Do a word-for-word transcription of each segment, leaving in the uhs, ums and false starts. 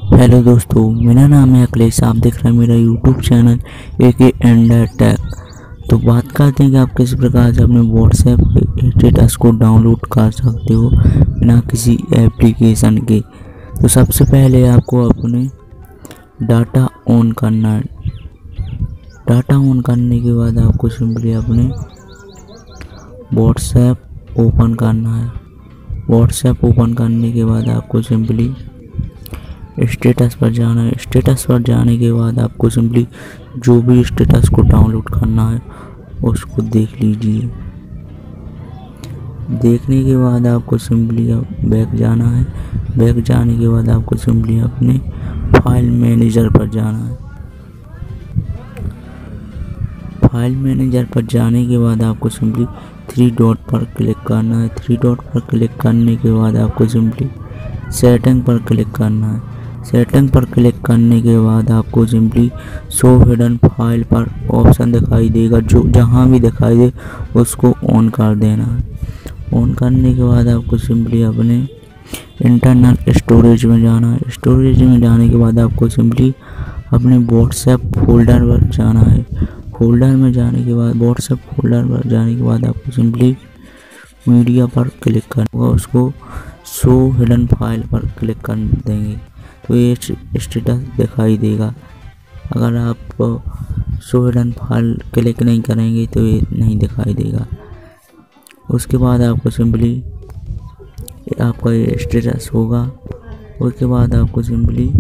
Hello दोस्तों, मेरा नाम है अखिलेश। आप देख रहे हैं मेरा यूट्यूब चैनल ए के एंडर टेक। तो बात करते हैं कि आप किस प्रकार से अपने व्हाट्सएप के स्टेटस को डाउनलोड कर सकते हो बिना किसी एप्लीकेशन के। तो सबसे पहले आपको अपने डाटा ऑन करना है। डाटा ऑन करने के बाद आपको सिंपली अपने व्हाट्सएप ओपन करना है। व्हाट्सएप ओपन करने के बाद आपको सिंपली स्टेटस पर जाना है। स्टेटस पर जाने के बाद आपको सिंपली जो भी स्टेटस को डाउनलोड करना है उसको देख लीजिए। देखने के बाद आपको सिंपली बैक जाना है। बैक जाने के बाद आपको सिंपली अपने फाइल मैनेजर पर जाना है। फाइल मैनेजर पर जाने के बाद आपको सिंपली थ्री डॉट पर क्लिक करना है। थ्री डॉट पर क्लिक करने के बाद आपको सिंपली सेटिंग पर क्लिक करना है। सेटिंग पर क्लिक करने के बाद आपको सिंपली शो हिडन फाइल पर ऑप्शन दिखाई देगा। जो जहां भी दिखाई दे उसको ऑन कर देना है। ऑन करने के बाद आपको सिंपली अपने इंटरनल स्टोरेज में जाना है। स्टोरेज में जाने के बाद आपको सिंपली अपने व्हाट्सएप फोल्डर पर जाना है। फोल्डर में जाने के बाद व्हाट्सएप फोल्डर पर जाने के बाद आपको सिंपली मीडिया पर क्लिक करना होगा। उसको शो हिडन फाइल पर क्लिक कर देंगे तो ये स्टेटस दिखाई देगा। अगर आप शो हिडन फाइल क्लिक नहीं करेंगे तो ये नहीं दिखाई देगा। उसके बाद आपको सिंपली आपका ये स्टेटस होगा। उसके बाद आपको सिंपली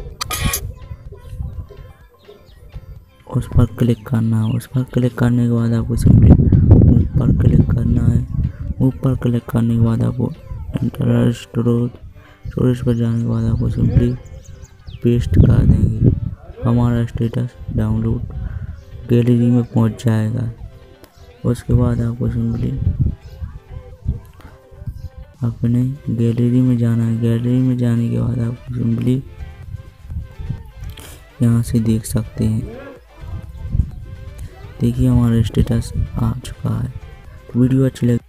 उस पर क्लिक करना है। उस पर क्लिक करने के बाद आपको सिंपली मूव पर क्लिक करना है। मूव पर क्लिक करने के बाद आपको इंटरनल स्टोरेज स्टोरेज पर जाने के बाद आपको सिंपली पेस्ट कर देंगे। हमारा स्टेटस डाउनलोड गैलरी में पहुंच जाएगा। उसके बाद आपको सिंपली अपने गैलरी में जाना है। गैलरी में जाने के बाद आपको सिंपली यहाँ से देख सकते हैं। देखिए हमारा स्टेटस आ चुका है। वीडियो अच्छी लगी